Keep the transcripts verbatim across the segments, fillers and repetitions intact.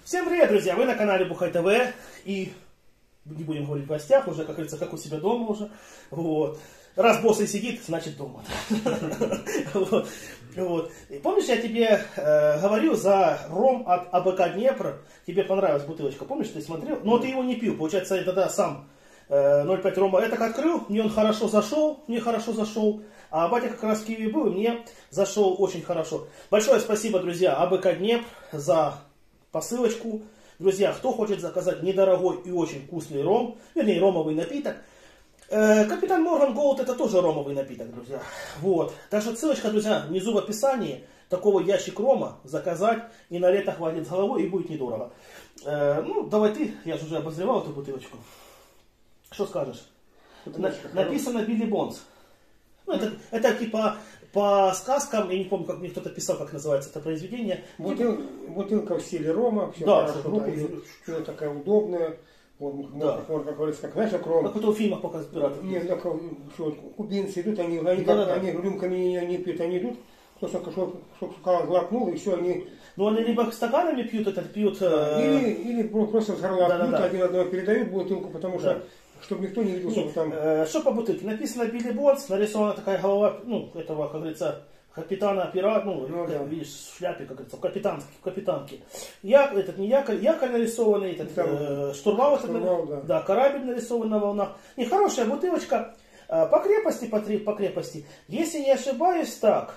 Всем привет, друзья! Вы на канале Бухай ТВ. И не будем говорить в гостях, уже, как говорится, как у себя дома уже. Вот. Раз босс и сидит, значит дома. Вот. Вот. Помнишь, я тебе э, говорил за ром от АБК Днепр? Тебе понравилась бутылочка, помнишь, ты смотрел? Но ты его не пил, получается, я тогда сам э, ноль пять рома это открыл, мне он хорошо зашел, мне хорошо зашел. А батя как раз в Киеве был, и мне зашел очень хорошо. Большое спасибо, друзья, АБК Днепр за посылочку. Друзья, кто хочет заказать недорогой и очень вкусный ром, вернее, ромовый напиток, э, Капитан Морган Голд это тоже ромовый напиток, друзья. Вот. Так что ссылочка, друзья, внизу в описании. Такого ящик рома заказать, и на лето хватит с головой, и будет недорого. Э, ну, давай ты, я же уже обозревал эту бутылочку. Что скажешь? На, написано Билли Бонс. Ну, это, это типа по сказкам, я не помню, как мне кто-то писал, как называется это произведение. Бутыл, бутылка в стиле рома, все да, хорошо, да, и, такая удобная. Вот, да. Можно, как говорится, как, знаешь, как ром. Как это в фильмах показывают пиратов. Нет, так, что, кубинцы идут, они, они, да, как, да, они рюмками не, не пьют, они идут, просто чтобы шоколад глотнул, и все, они... Ну, они либо стаканами пьют, это пьют... Да, или, или просто с горла да, пьют, да, да. один одного передают бутылку, потому что... Да. Чтобы никто не видел, что там... Э, что по бутылке? Написано Билли Бонс, нарисована такая голова, ну, этого, как говорится, капитана пират, ну, ну да. Видишь, в шляпе, как говорится, в капитанке, в капитанке. Я, этот не якорь, якорь нарисованный, этот, там, э, штурвал, штурвал этот, да. Да, корабль нарисован на волнах. Нехорошая бутылочка, э, по крепости, по, по крепости, если не ошибаюсь, так,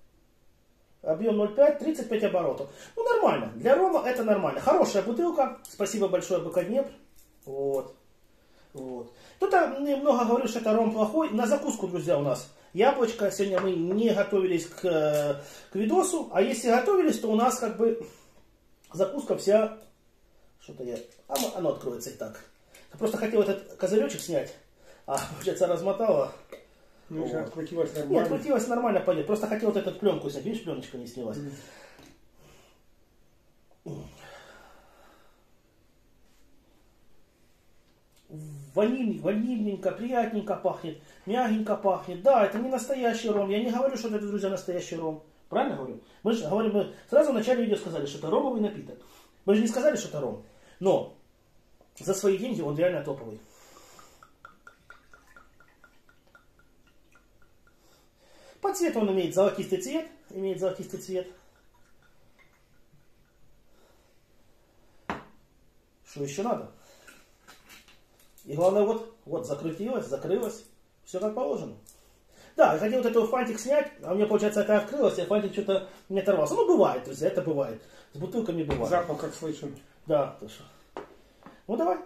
объем ноль пять, тридцать пять оборотов. Ну, нормально, для рома это нормально. Хорошая бутылка, спасибо большое АБК Днепр, вот. Вот. Кто-то немного говорил, что это ром плохой. На закуску, друзья, у нас яблочко. Сегодня мы не готовились к, к видосу. А если готовились, то у нас как бы закуска вся... Что-то я... А, оно откроется и так. Я просто хотел этот козыречек снять. А, получается, размотала. Ну, вот. Открутилась нормально. Нет, открутилась нормально, пойдет. Просто хотел вот эту пленку снять. Видишь, пленочка не снялась. Mm. Ваниль, ванильненько, приятненько пахнет, мягенько пахнет. Да, это не настоящий ром. Я не говорю, что это, друзья, настоящий ром. Правильно говорю? Мы же говорим, мы сразу в начале видео сказали, что это ромовый напиток. Мы же не сказали, что это ром. Но за свои деньги он реально топовый. По цвету он имеет золотистый цвет. Имеет золотистый цвет. Что еще надо? И главное, вот, вот, закрутилось, закрылось. Все как положено. Да, я хотел вот этот фантик снять, а у меня, получается, это открылось, и фантик что-то не оторвался. Ну, бывает, друзья, это бывает. С бутылками бывает. Запах как слышен. Да, точно. Ну, давай.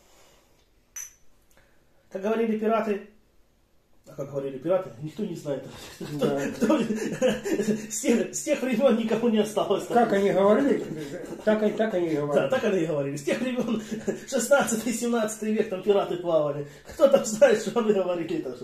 Как говорили пираты, а как говорили пираты, никто не знает. Да. Кто, кто, с, тех, с тех времен никому не осталось. Как они говорили, так, так они и говорили. Да, так они и говорили. С тех времен шестнадцатый-семнадцатый век там пираты плавали. Кто там знает, что они говорили тоже.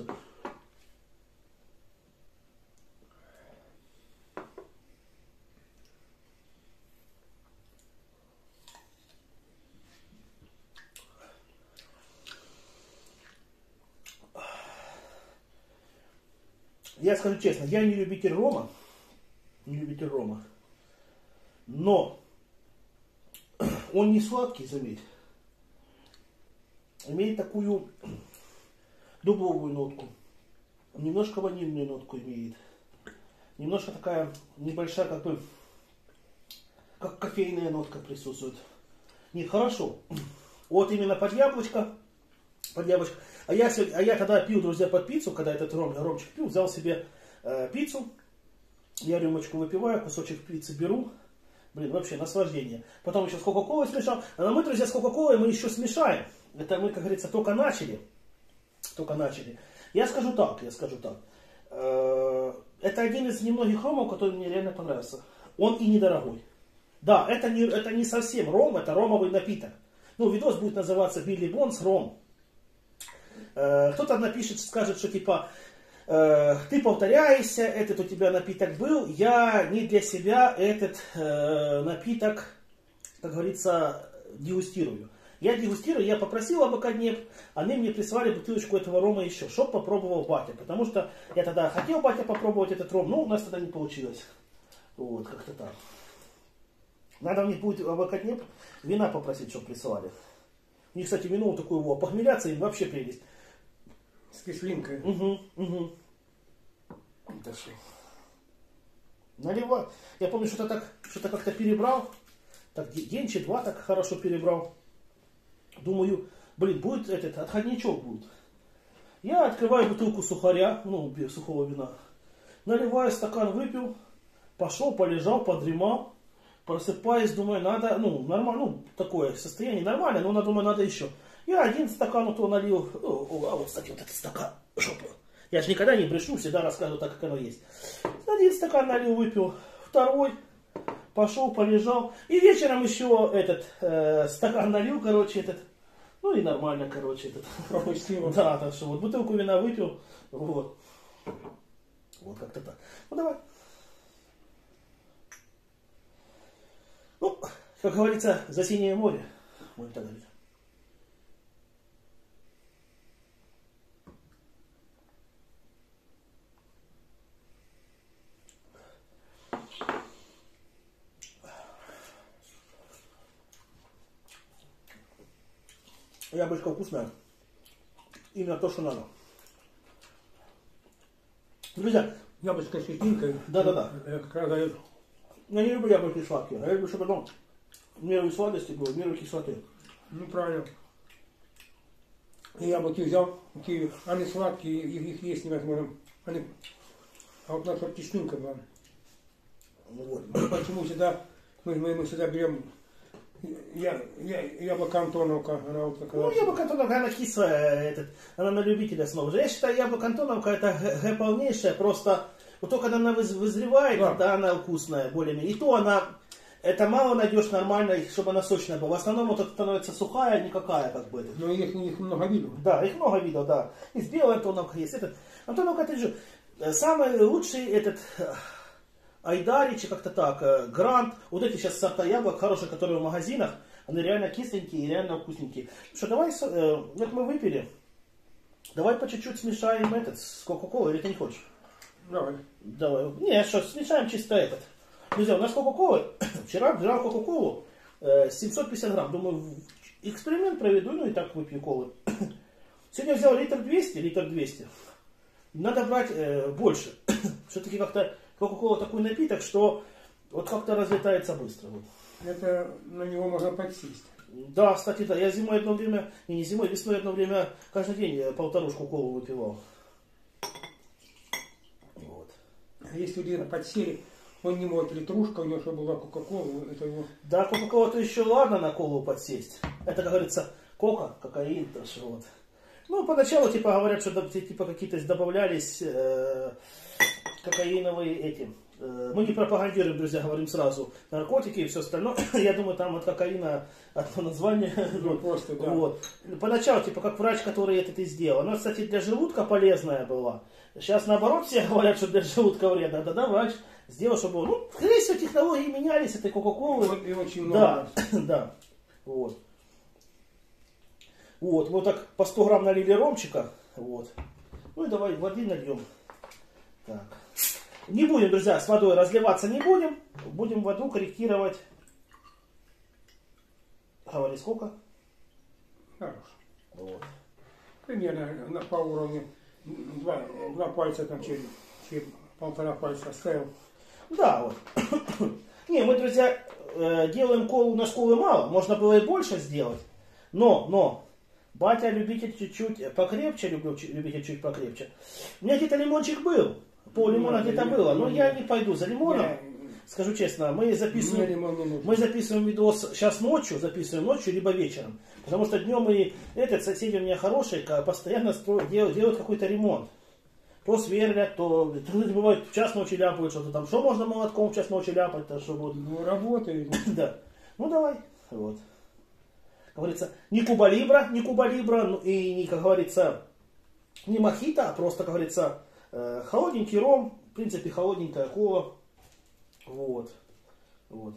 Я скажу честно, я не любитель рома, не любитель рома, но он не сладкий, заметь, имеет такую дубовую нотку, немножко ванильную нотку имеет, немножко такая небольшая, как бы, как кофейная нотка присутствует. Нет, хорошо, вот именно под яблочко, под яблочко. А я, а я когда пил, друзья, под пиццу, когда этот ром, ромчик пил, взял себе э, пиццу, я рюмочку выпиваю, кусочек пиццы беру, блин, вообще наслаждение. Потом еще с кока-колой смешал. А мы, друзья, с кока-колой мы еще смешаем. Это мы, как говорится, только начали. Только начали. Я скажу так, я скажу так. Э, это один из немногих ромов, который мне реально понравился. Он и недорогой. Да, это не, это не совсем ром, это ромовый напиток. Ну, видос будет называться Билли Бонс ром. Кто-то напишет, скажет, что типа э, ты повторяешься, этот у тебя напиток был, я не для себя этот э, напиток, как говорится, дегустирую. Я дегустирую, я попросил АБК Днепр, они мне прислали бутылочку этого рома еще, чтоб попробовал батя, потому что я тогда хотел батя попробовать этот ром, но у нас тогда не получилось. Вот, как-то так. Надо у них будет в Акаднеп вина попросить, чтобы присылали. У них, кстати, вино вот такое, его похмеляться им вообще прелесть. С кислинкой. Угу, угу. Это что? Наливай. Я помню, что-то так, что-то как-то перебрал. Так, день-чи два так хорошо перебрал. Думаю, блин, будет этот, отходничок будет. Я открываю бутылку сухаря, ну, сухого вина. Наливаю стакан, выпил. Пошел, полежал, подремал. Просыпаюсь, думаю, надо, ну, нормально, ну, такое состояние нормальное, но, думаю, надо еще. Я один стакан вот налил. О, а вот, кстати, вот этот стакан. Жопа. Я же никогда не брешу, всегда рассказываю так, как оно есть. Один стакан налил, выпил. Второй. Пошел, полежал. И вечером еще этот э, стакан налил, короче, этот. Ну и нормально, короче, этот. Пропустил. Да, так что вот бутылку вина выпил. Вот. Вот как-то так. Ну давай. Ну, как говорится, за синее море. Будем так говорить. Яблочко вкусное. Именно то, что надо. Друзья. Яблочко с кислинкой. Да-да-да. Я как раз даю. Я не люблю яблоки сладкие. Я люблю, чтобы потом в меру сладости было, в меру кислоты. Ну, правильно. И яблоки взял, такие, они сладкие, их, их есть невозможно. Они... А вот у нас вот кислинка была. Вот. Почему всегда, мы, мы, мы всегда берем я, я, яблоко Антоновка, она вот такая. Ну, яблоко Антоновка, она кислая, этот, она на любителя снова. Я считаю, яблоко Антоновка это г полнейшая, просто вот только когда она вызревает, да, да она вкусная, более-менее. И то она, это мало найдешь нормально, чтобы она сочная была. В основном вот это становится сухая, никакая, как бы. Но их, их много видов. Да, их много видов, да. Из белой Антоновка есть. Этот, Антоновка, это же самый лучший этот... Айдарич, как-то так, Грант, вот эти сейчас сорта яблок хорошие, которые в магазинах, они реально кисленькие и реально вкусненькие. Что, давай, э, вот мы выпили, давай по чуть-чуть смешаем этот с Кока-Колой, или ты не хочешь? Давай. Давай. Не, что, смешаем чисто этот. Друзья, у нас Кока-Колы, вчера взял Кока-Колу, э, семьсот пятьдесят грамм, думаю, эксперимент проведу, ну и так выпью колы. Сегодня взял литр двести, литр двести. Надо брать э, больше. Все-таки как-то Кока-Кола такой напиток, что вот как-то разлетается быстро. Вот. Это на него можно подсесть. Да, кстати, да. Я зимой одно время, не, не зимой, весной одно время каждый день полторушку колу выпивал. Вот. А если где-то подсели, он не может, литрушка у него, чтобы была Кока-Кола, это его... Да, Кока-Кола-то еще ладно на колу подсесть. Это, как говорится, кока, кокаин, то что вот. Ну, поначалу, типа, говорят, что типа какие-то добавлялись э, кокаиновые эти. Э, мы не пропагандируем, друзья, говорим сразу. Наркотики и все остальное. Я думаю, там от кокаина одно название. Ну, просто, да. Вот. Поначалу, типа, как врач, который это и сделал. Она, кстати, для желудка полезная была. Сейчас, наоборот, все говорят, что для желудка вредно. Да-да, врач сделал, чтобы... Ну, скорее всего, технологии менялись, этой Кока-Колы. И очень много. Да, да. Вот. Вот, мы так по сто грамм налили ромчика. Вот. Ну и давай воды нальем. Так. Не будем, друзья, с водой разливаться не будем. Будем воду корректировать. Говори, сколько? Хорошо. Вот. Примерно на, по уровню два, два пальца там через, через полтора пальца оставил. Да, вот. Не, мы, друзья, делаем колу, у нас колы мало. Можно было и больше сделать. Но, но. Батя любитель чуть-чуть покрепче, люблю любитель чуть покрепче. У меня где-то лимончик был. Пол лимона где-то было, но я не пойду за лимоном. Я... Скажу честно, мы записываем, мы записываем видос сейчас ночью, записываем ночью, либо вечером. Потому что днем и этот соседи у меня хорошие, постоянно строят, делают, делают какой-то ремонт. То сверлят, то, то бывает в час ночи ляпают что-то там. Что можно молотком в час ночи ляпать-то, что вот. Ну, работает. Да. Ну давай. Вот. Как говорится, не Куба-Либра, не Куба-Либра, ну, и не, как говорится, не мохито, а просто, как говорится, э, холодненький ром, в принципе, холодненькая кола. Вот. Вот.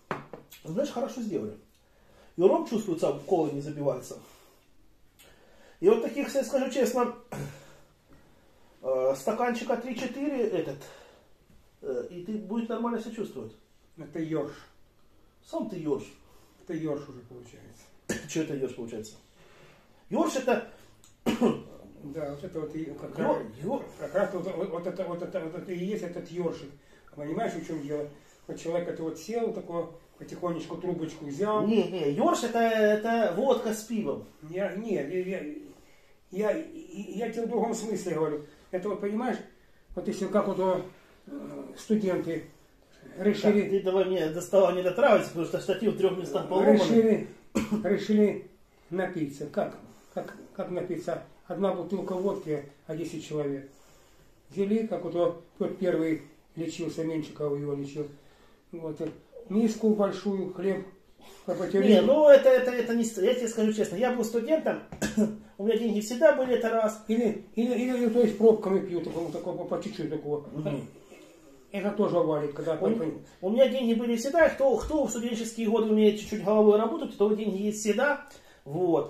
Знаешь, хорошо сделали. И ром чувствуется, кола не забивается. И вот таких, я скажу честно, стаканчика три-четыре этот, и ты будешь нормально себя чувствовать. Это ёрш. Сам ты ёрш. Это ёрш уже получается. Что это ёрш получается? Ёрш это... Да, вот это вот и как, Ёр, ёр. как раз вот, вот, вот, это, вот, это, вот это и есть этот ёршик. Понимаешь, в чем дело? Вот человек это вот сел, такой потихонечку трубочку взял. Не, не, ёрш это, это водка с пивом. Я, нет, я, я, я, я тебе в другом смысле говорю. Это вот, понимаешь, вот если как вот э, студенты решили... Так, ты давай мне доставай не дотравиться, потому что штатив в трех местах поломанный. Решили, решили напиться. Как? Как, как напиться? Одна бутылка водки, а десять человек. Взяли, как вот тот первый лечился, Меньшиков его лечил. Вот, миску большую, хлеб. Не, ну это, это, это не... Я тебе скажу честно, я был студентом, у меня деньги всегда были, это раз. Или, или, или то есть пробками пью, такого, такого, по чуть-чуть такого. Угу. Это тоже валит, когда... У, у меня деньги были всегда, кто, кто в студенческие годы умеет чуть-чуть головой работать, у того деньги есть всегда. Вот.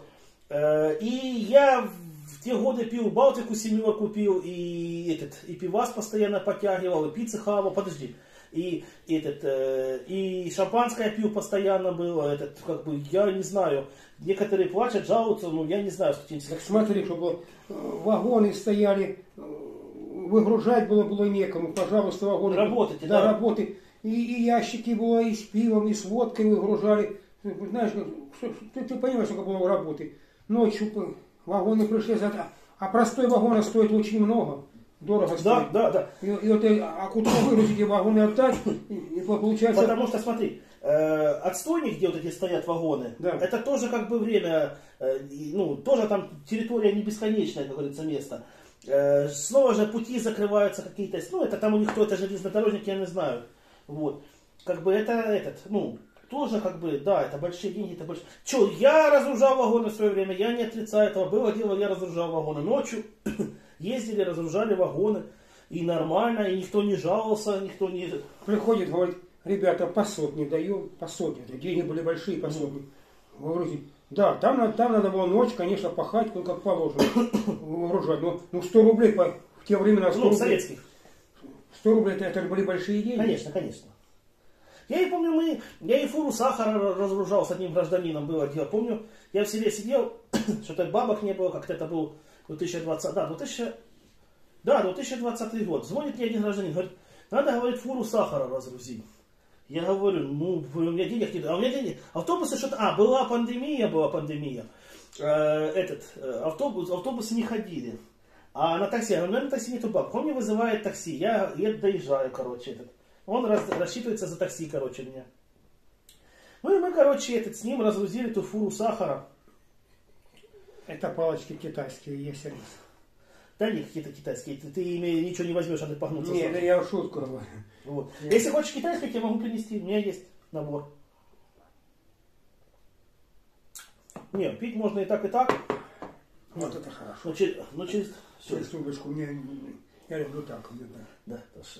И я в те годы пил Балтику семерку пил, и, этот, и пивас постоянно подтягивал, и пиццы хавал, подожди. И, этот, и шампанское пил постоянно было, этот, как бы, я не знаю, некоторые плачут, жалуются, ну я не знаю. Так смотри, чтобы вагоны стояли, выгружать было, было некому, пожалуйста, вагоны. Работайте, да. да. Работы. И, и ящики было, и с пивом, и с водкой выгружали. Знаешь, ты, ты понимаешь, сколько было работы. Ночью вагоны пришли, а простой вагон стоит очень много. Дорого стоит. Да, да, да. И, и вот, а куда выгрузить вагоны отдать, и, и получается... Потому что, смотри, э, отстойник, где вот эти стоят вагоны, да. Это тоже как бы время, э, ну, тоже там территория не бесконечная, как говорится, место. Э, снова же пути закрываются какие-то, ну, это там у них кто-то железнодорожник, я не знаю. Вот. Как бы это, этот, ну, тоже как бы, да, это большие деньги, это большие... Че, я разгружал вагоны в свое время, я не отрицаю этого. Было дело, я разгружал вагоны ночью. Ездили, разгружали вагоны. И нормально, и никто не жаловался, никто не... Приходит, говорит, ребята, по сотне даем, по сотне. Деньги были большие, по сотне. Говорите, да, там, надо, там надо было ночь, конечно, пахать, ну, как положено, выгружать. Ну, ну, сто рублей по, в те времена... сто Ну, рублей, советских. сто рублей, это, это были большие деньги. Конечно, конечно. Я и помню, мы, я и фуру сахара разгружал с одним гражданином, было дело. Помню, я в селе сидел, что-то бабок не было, как-то это был две тысячи двадцатый, да, две тысячи, да, две тысячи двадцатый год. Звонит мне один гражданин, говорит, надо, говорит, фуру сахара разгрузить. Я говорю, ну, у меня денег нет, а у меня денег, автобусы что-то, а, была пандемия, была пандемия, э, этот, автобус, автобусы не ходили. А на такси, я говорю, наверное, на такси нету бабок. Он мне вызывает такси, я, я доезжаю, короче, этот. Он раз, рассчитывается за такси, короче, меня. Ну и мы, короче, этот, с ним разгрузили эту фуру сахара. Это палочки китайские, есть сервис. Да нет, какие-то китайские. Ты, ты ими ничего не возьмешь, а ты погнуться. Нет, да я в шутку говорю. Вот. Если хочешь китайскую, я могу принести. У меня есть набор. Нет, пить можно и так, и так. Вот это хорошо. Ну, через... Ну, через... Через трубочку мне... Я люблю так. Да, хорошо.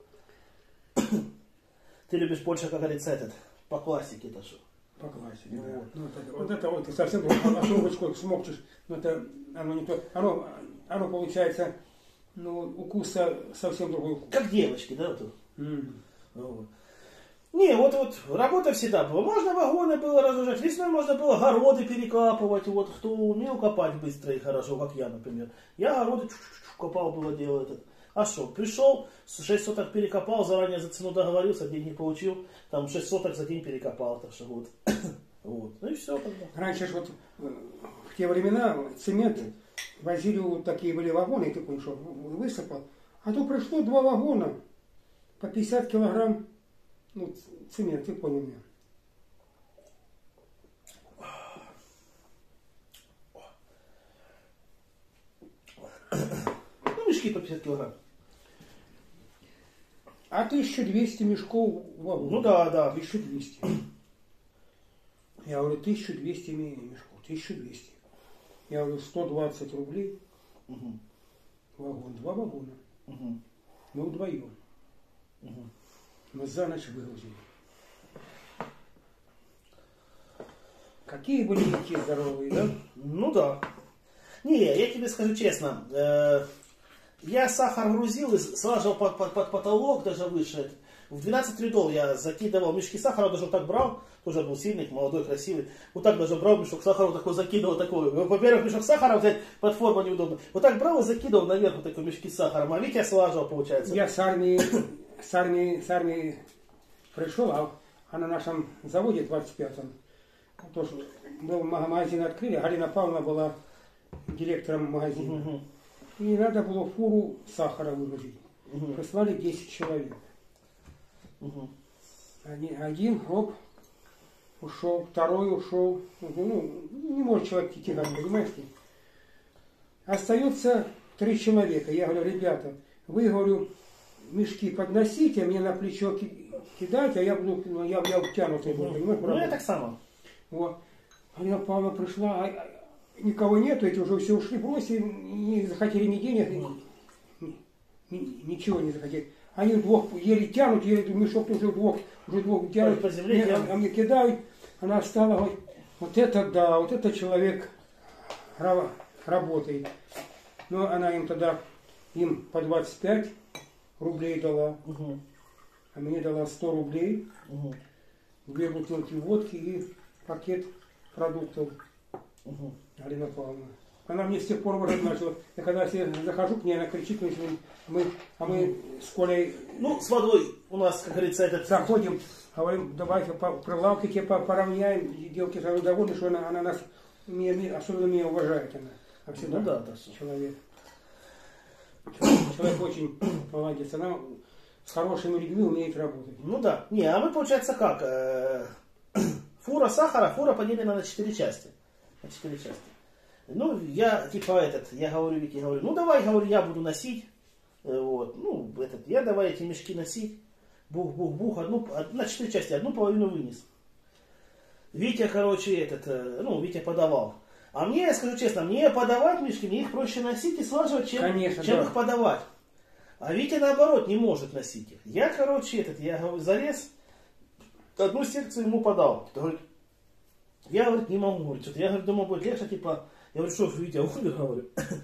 Ты любишь больше, как говорится, этот, по классике, это что? По классике, ну, да. Вот. Ну, это, вот это вот, ты совсем на трубочку смокчешь, но это, оно не то, оно, оно получается, ну, укус совсем другой укус. Как девочки, да, вот. Mm. Вот. Не, вот, вот, работа всегда была. Можно вагоны было разгружать, весной можно было городы перекапывать, вот, кто умел копать быстро и хорошо, как я, например. Я огороды копал, было дело этот. А что, пришел, шесть соток перекопал, заранее за цену договорился, деньги получил, там шесть соток за день перекопал, так что вот. Вот. Ну и все тогда. Раньше же вот в те времена цемент возили, вот такие были вагоны, ты помнишь, высыпал, а то пришло два вагона по пятьдесят килограмм, ну, цемент, ты понял меня. Ну, мешки по пятьдесят килограмм. А тысяча двести мешков вагон. Ну да, да. тысяча двести. Я говорю, тысяча двести мешков, тысяча двести. Я говорю, сто двадцать рублей. Угу. Вагон, два вагона. Угу. Мы вдвоем. Угу. Мы за ночь выгрузили. Какие были мешки здоровые, да? Ну да. Не, я тебе скажу честно, э, я сахар грузил и слаживал под, под, под потолок, даже выше. В двенадцать рядов я закидывал мешки сахара, даже вот так брал, тоже был сильный, молодой, красивый. Вот так даже брал мешок сахара, вот такой закидывал, такой. Во-первых, мешок сахара взять, под форму неудобно. Вот так брал и закидывал наверх вот такой мешки сахара. А Витя слаживал, получается. Я с армии, с армии, с армии пришел, а, а на нашем заводе двадцать пятом тоже был магазин открыли, Галина Павловна была директором магазина. Угу. И надо было фуру сахара выгрузить. Угу. Прислали десять человек. Угу. Один, один, оп, ушел, второй ушел. Ну, не может человек тягать, понимаете? Остается три человека. Я говорю, ребята, вы, говорю, мешки подносите, мне на плечо кидайте, а я буду, я, я втянутый буду, понимаете? Ну, я так само. Вот. Галина Павловна пришла, а никого нету, эти уже все ушли, бросили, не захотели ни денег, ни, ни, ничего не захотели. Они вдвох еле тянут, еле мешок тоже вдвох, уже вдвох тянут, по земле мне, а, а мне кидают. Она встала, говорит, вот это да, вот это человек работает. Ну, она им тогда, им по двадцать пять рублей дала, угу. а мне дала сто рублей, угу. две бутылки водки и пакет продуктов. Угу. Галина Павловна. Она мне с тех пор уже начала. Я когда я захожу к ней, она кричит, мы, а мы с Колей... Ну, с водой у нас, как говорится, этот... Заходим, говорим, давайте по прилавке тебе поравняем. Девки сразу довольны, что она, она нас, меня, особенно меня уважает. Она, она всегда ну да, да. Человек. Человек, человек очень молодец. Она с хорошими людьми умеет работать. Ну да. Не, а мы, получается, как? Фура сахара, фура поделена на четыре части. На четыре части. Ну, я, типа, этот, я говорю, Вики, говорю, ну, давай, говорю, я буду носить. Вот, ну, этот, я давай эти мешки носить. Бух-бух-бух, одну, на четыре части, одну половину вынес. Витя, короче, этот, ну, Витя подавал. А мне, я скажу честно, мне подавать мешки, мне их проще носить и слаживать, чем, Конечно, чем да. их подавать. А Витя, наоборот, не может носить их. Я, короче, этот, я, говорю, залез, одну секцию ему подал. Говорит, я, говорит, не могу, говорит, что-то. Я, говорю, думаю, будет легче, типа, я говорю, что, Витя, уходи, говорю.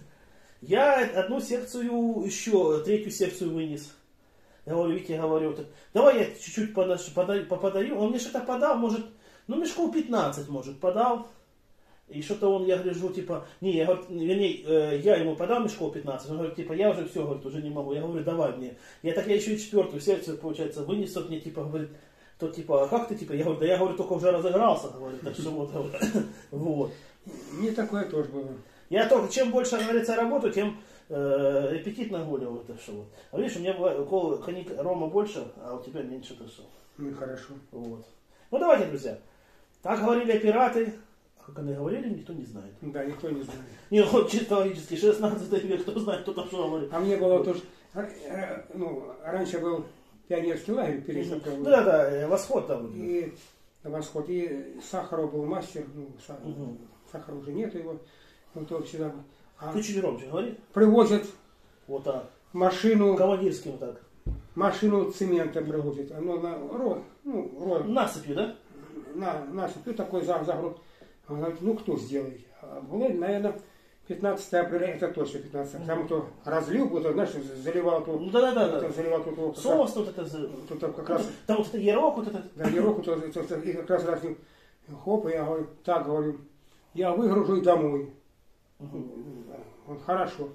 Я одну секцию, еще третью секцию вынес. Я говорю, Витя, говорю, давай я чуть-чуть поподаю. Он мне что-то подал, может, ну, мешков пятнадцать, может, подал. И что-то он, я гляжу, типа, не, я, говорю, вернее, я ему подал мешков пятнадцать, он говорит, типа, я уже все, говорит, уже не могу. Я говорю, давай мне. Я так, я еще и четвертую секцию, получается, вынес, он мне, типа, говорит, то, типа, а как ты, типа, я говорю, да я, говорю, только уже разыгрался, говорит, так что вот, вот. Мне такое тоже было. Я только, чем больше, как говорится, работаю, тем э, аппетит нагуливаю, это что вот. А видишь, у меня укол коньяк рома больше, а у тебя меньше, то что. Ну, хорошо. Вот. Ну, давайте, друзья. Так говорили пираты. Как они говорили, никто не знает. Да, никто не знает. Не, вот чисто логически, шестнадцатый век, кто знает, кто там что говорит. А мне было тоже, ну, раньше был пионерский лагерь перед Ну да, да, восход там. И восход. И Сахаров был мастер, ну, Сахаров, угу. Сахаров уже нету его. Он то всегда... А ты чуть громче говори. Привозят вот так. Машину... Командирский вот так. Машину цемента привозят. Оно на ро, ну, ро, насыпью, да? На, насыпью такой загрузок. Он говорит, ну кто сделает? Было, наверное, пятнадцатое апреля, это точно пятнадцатое. Там кто разлил, вот, знаешь, заливал тут. Ну да, да, да. Вот, заливал тут. Вот, соус тут это. Тут как раз. Там вот это ярок, вот этот. Да, ярок, вот, и как раз разлил. Хоп, и я говорю, так говорю, я выгружу и домой. Угу. Он хорошо.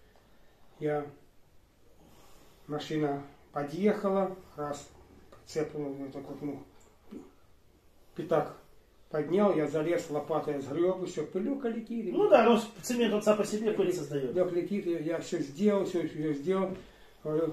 Я машина подъехала, раз цеп, так вот, ну, пятак поднял, я залез, лопатой сгреб, все, пылюка летит. Ну да, но цемент он сам по себе пыль создает. Пылек летит, я все сделал, все, все сделал. Говорю,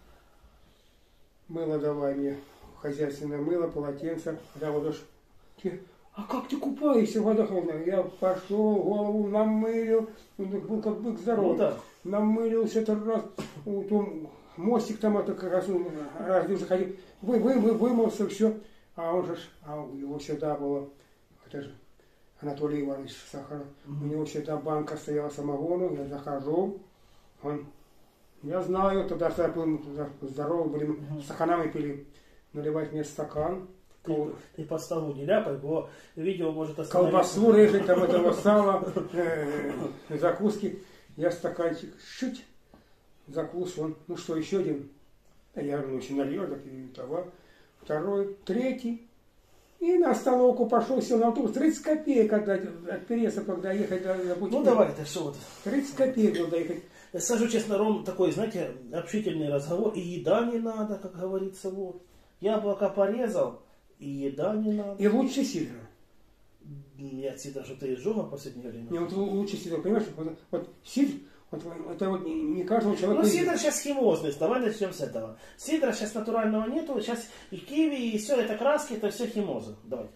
мыло давай мне, хозяйственное мыло, полотенце. Я вот уж, а как ты купаешься, вода холодная? Я пошел, голову намылил, был как бык здоровый. Ну, да. Намылился этот раз, потом мостик там это как раз, раз заходил, вы, вы, вы, вымылся, все. А он же, а его всегда было, это же Анатолий Иванович Сахаров, mm-hmm. у него всегда банка стояла самогону, я захожу, он, я знаю, тогда был здоровый, были, mm-hmm. стаканами пили, наливать мне стакан, ты, ты по столу не ляпай, бо видео может остановиться. Колбасу режет, там этого сала, э, закуски. Я стаканчик чуть закусывал. Он, ну что, еще один? А я говорю, ну еще нальешь, так и товар. Второй, третий. И на столовку пошел, сел на автобус. тридцать копеек отдать от Переса, когда ехать до, до Ну давай, это что вот. тридцать копеек был доехать. Скажу честно, Ром, такой, знаете, общительный разговор. И еда не надо, как говорится, вот. Яблоко порезал, и еда не надо. И лучше сидра. Я всегда что-то изжога в последнее время. Не, вот лучше сидр, понимаешь? Вот, вот сидр, вот, это вот не, не каждому человеку... Ну, сидр сейчас химозный, давай начнем с этого. Сидра сейчас натурального нету, сейчас и киви, и все, это краски, это все химоза. Давайте.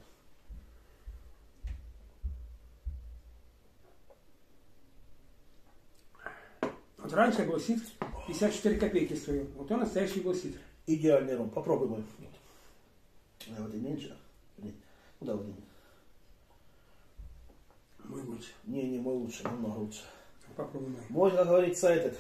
Вот раньше был сидр, пятьдесят четыре копейки стоил. Вот он настоящий был сидр. Идеальный ром, попробуй мой. А вот и меньше. Ну да, вот и меньше. Мой лучше. Не, не мой лучше, намного лучше. Попробуй мой. Мой, как говорится, этот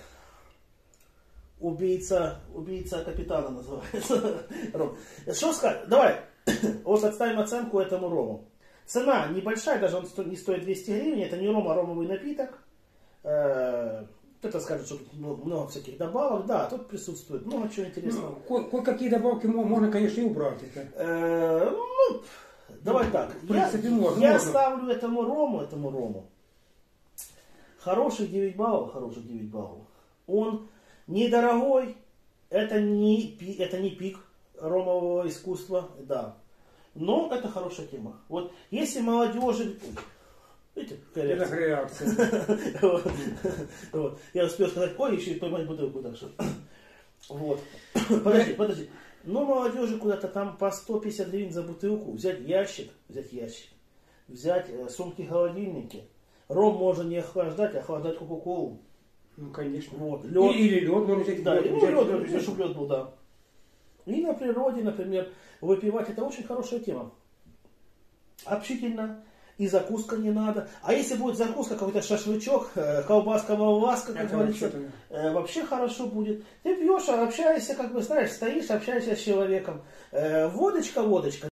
убийца, убийца капитана называется. Ром. Что сказать? Давай, вот отставим оценку этому рому. Цена небольшая, даже он не стоит двести гривен, это не ром, а ромовый напиток. Кто-то скажет, что тут много всяких добавок, да, тут присутствует много чего интересного. Ну, кое-какие добавки можно, конечно, и убрать. Это. Ну, давай так. В принципе, я, можно, я можно. ставлю этому рому, этому рому хороший девять баллов, хороший девять баллов. Он недорогой, это не, пи- это не пик ромового искусства, да. Но это хорошая тема. Вот если молодежи... Видите, какая Это реакция? реакция. Вот. Вот. Я успел сказать, ой, еще и поймать бутылку дальше. Вот. Подожди, подожди. Ну, молодежи куда-то там по сто пятьдесят гривен за бутылку. Взять ящик, взять ящик. Взять э, сумки-холодильники. Ром можно не охлаждать, а охлаждать кока-колу. Ну, конечно. Вот. Лед. Или лед можно взять. Да, лед, ну, взять, лед, лед, лед, взять. чтобы лед был, да. И на природе, например, выпивать, это очень хорошая тема. Общительно. И закуска не надо. А если будет закуска, какой-то шашлычок, э, колбаска, волваска, как Это говорится, вообще-то- э, вообще хорошо будет. Ты пьешь, общаешься, как бы, знаешь, стоишь, общаешься с человеком. Э, водочка, водочка.